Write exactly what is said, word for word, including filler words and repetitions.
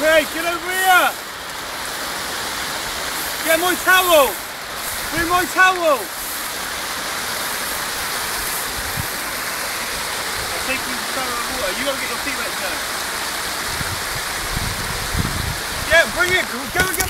Craig, get over here! Get my towel! Bring my towel! I'll take you to the water. You gotta get your feet wet, sir. Yeah, bring it! Go and get